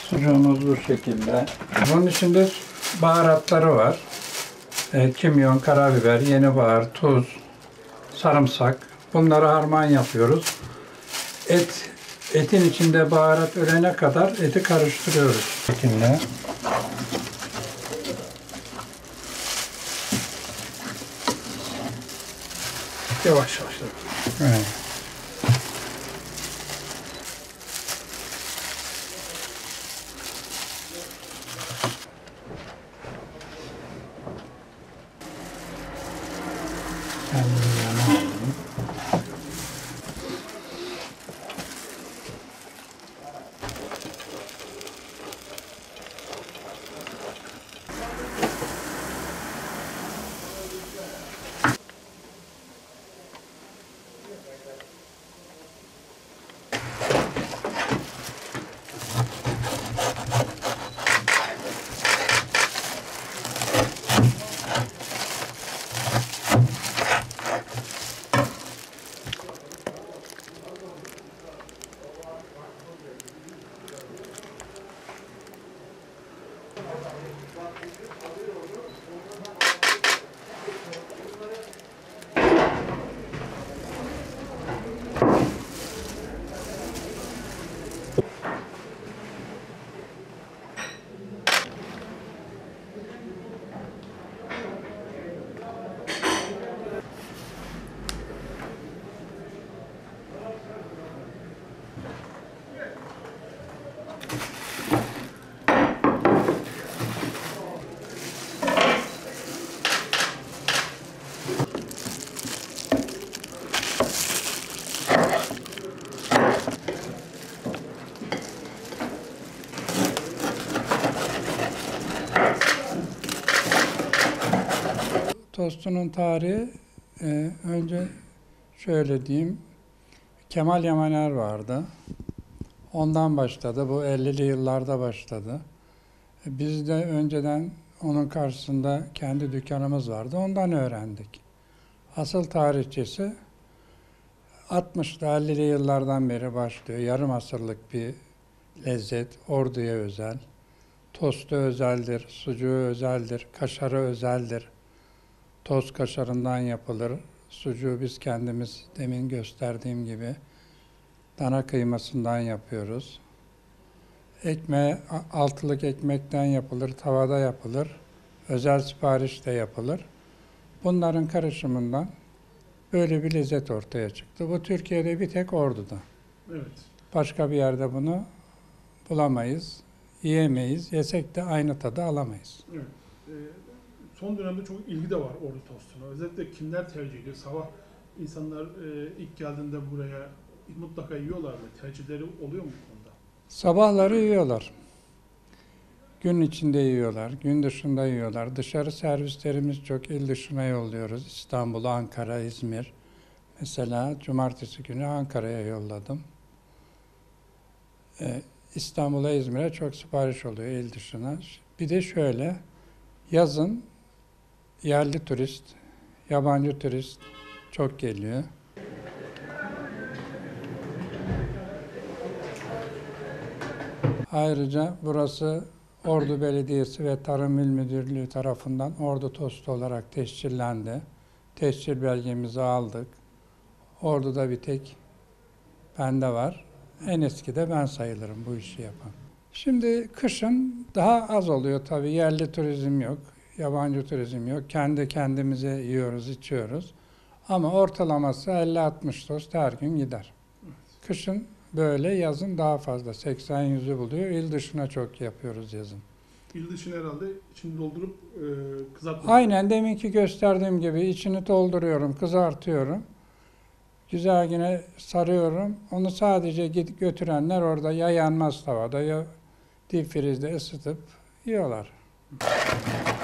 Sucuğumuz bu şekilde. Bunun içinde baharatları var. Kimyon, karabiber, yenibahar, tuz, sarımsak. Bunları harman yapıyoruz. Etin içinde baharat ölene kadar eti karıştırıyoruz. Bu şekilde. Yavaş yavaş. Evet. Tostunun tarihi önce şöyle diyeyim, Kemal Yamaner vardı. Ondan başladı. Bu 50'li yıllarda başladı. Biz de önceden onun karşısında kendi dükkanımız vardı. Ondan öğrendik. Asıl tarihçesi 60'lı 50'li yıllardan beri başlıyor. Yarım asırlık bir lezzet. Ordu'ya özel. Tostu özeldir, sucuğu özeldir, kaşarı özeldir. Toz kaşarından yapılır. Sucuğu biz kendimiz demin gösterdiğim gibi dana kıymasından yapıyoruz. Ekmeği altılık ekmekten yapılır, tavada yapılır. Özel sipariş de yapılır. Bunların karışımından böyle bir lezzet ortaya çıktı. Bu Türkiye'de bir tek Ordu'da. Evet. Başka bir yerde bunu bulamayız, yiyemeyiz. Yesek de aynı tadı alamayız. Evet. Son dönemde çok ilgi de var Ordu tostuna. Özellikle kimler tercih ediyor? Sabah insanlar ilk geldiğinde buraya mutlaka yiyorlar mı? Tercihleri oluyor mu bu konuda? Sabahları yiyorlar. Gün içinde yiyorlar, gün dışında yiyorlar. Dışarı servislerimiz çok, il dışına yolluyoruz. İstanbul, Ankara, İzmir. Mesela cumartesi günü Ankara'ya yolladım. İstanbul'a, İzmir'e çok sipariş oluyor il dışına. Bir de şöyle, yazın yerli turist, yabancı turist çok geliyor. Ayrıca burası Ordu Belediyesi ve Tarım İl Müdürlüğü tarafından Ordu tostu olarak tescillendi. Tescil belgemizi aldık. Ordu'da bir tek bende var. En eski de ben sayılırım bu işi yapan. Şimdi kışın daha az oluyor tabii. Yerli turizm yok, yabancı turizm yok. Kendi kendimize yiyoruz, içiyoruz. Ama ortalaması 50-60 tost her gün gider. Kışın böyle, yazın daha fazla. 80-100'ü buluyor. İl dışına çok yapıyoruz yazın. İl dışına herhalde içini doldurup kızartıyoruz. Aynen deminki gösterdiğim gibi içini dolduruyorum, kızartıyorum. Güzel yine sarıyorum. Onu sadece götürenler orada ya yanmaz tavada ya dip frizde ısıtıp yiyorlar.